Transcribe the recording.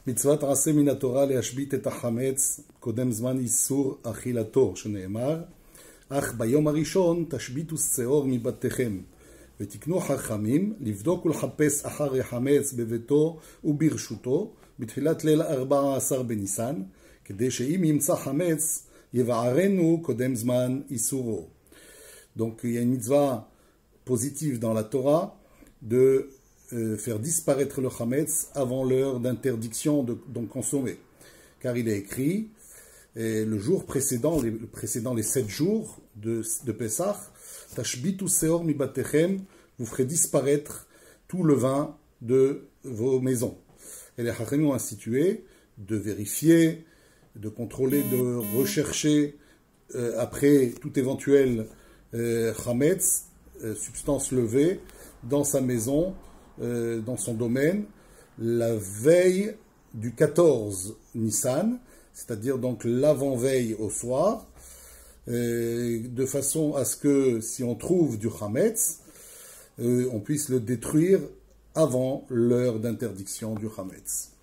מצוות עשה מן התורה להשבית את החמץ, קודם זמן איסור אכילתו, שנאמר, אך ביום הראשון תשביתו שעור מבתיכם, ותקנו חכמים לבדוק ולחפש אחר החמץ בביתו וברשותו, בתחילת ליל 14 בניסן, כדי שאם ימצא חמץ, יבערנו קודם זמן איסורו. Donc il y a une mitzvah positive dans la Torah de faire disparaître le chametz avant l'heure d'interdiction d'en consommer. Car il est écrit, le jour précédent les 7 jours de Pessah, Tashbitu seor mi batechem, vous ferez disparaître tout le vin de vos maisons. Et les Hachamim ont institué de vérifier, de contrôler, de rechercher après tout éventuel chametz, substance levée, dans sa maison, dans son domaine, la veille du 14 Nissan, c'est-à-dire donc l'avant-veille au soir, de façon à ce que si on trouve du chametz, on puisse le détruire avant l'heure d'interdiction du chametz.